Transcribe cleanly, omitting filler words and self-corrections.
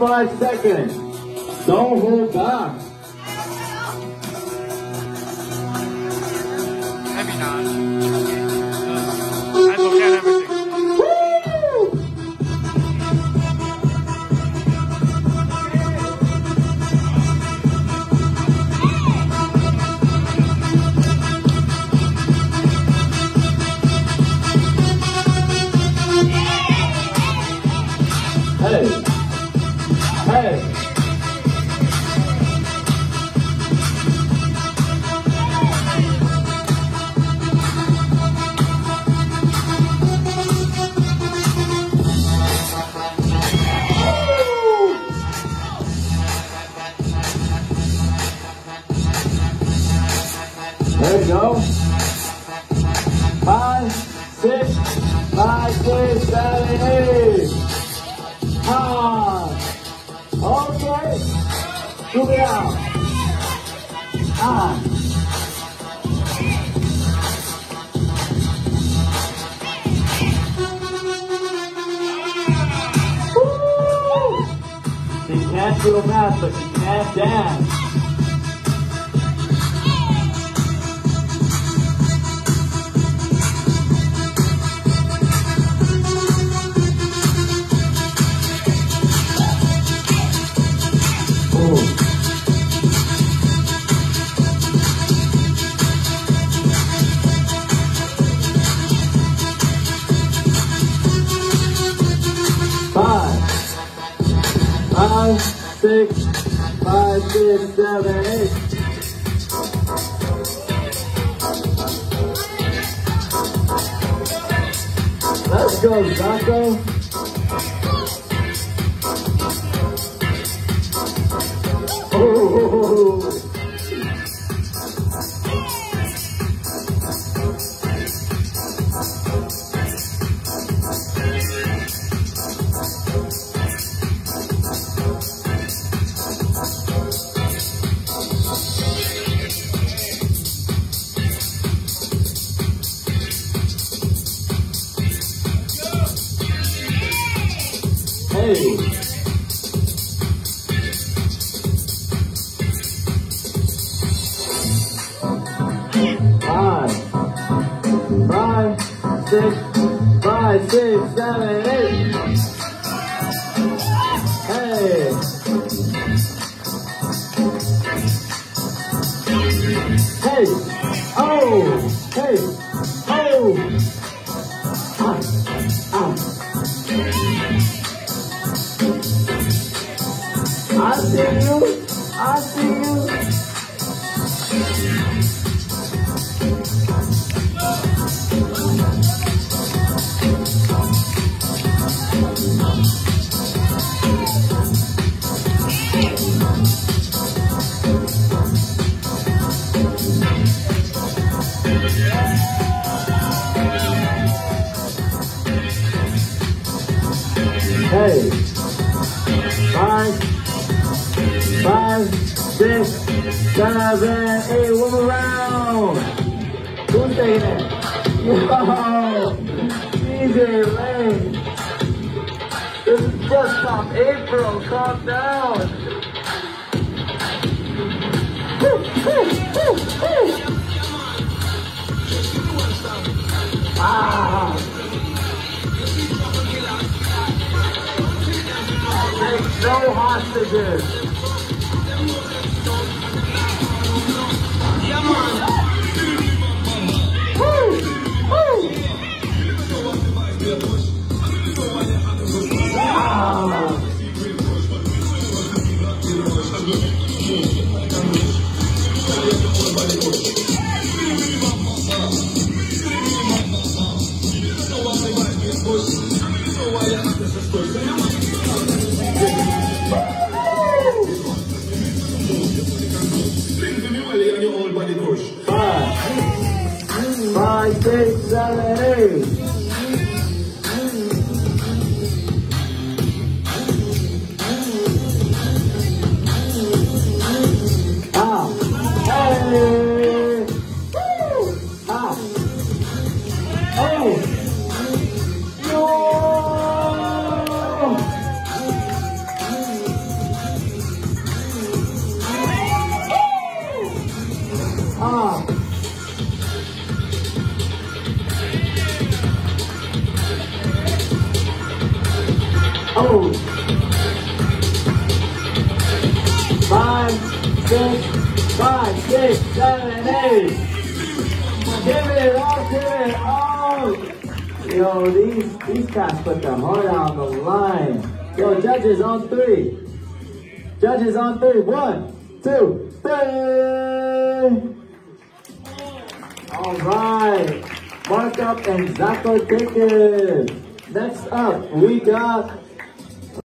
5 seconds. Don't hold back. Heavy notch. I look at everything. Hey. Hey. There you go. 5, 6, 5, 6, 7, 8. Okay. Move it out. Woo! She can't do math, but she can't dance. Five, 6, 5, 6, 7, 8. Let's go, Taco. Oh. Hey. 5, 6, 5, 6, 7, 8. Hey. Hey. Oh. Hey. Oh. I see you. I see you. Hey. 5, 6, 7, 8. One more round. Who's taking it? Yo, DJ Lane. This is just Pop April. Calm down. Take no hostages. Oh. 5, 6, 5, 6, 7, 8. Give it up, give it up. Yo, these cats put their heart on the line. Yo, judges on 3. Judges on 3. 1, 2, 3. All right. Markup and Zacko take it. Next up, we got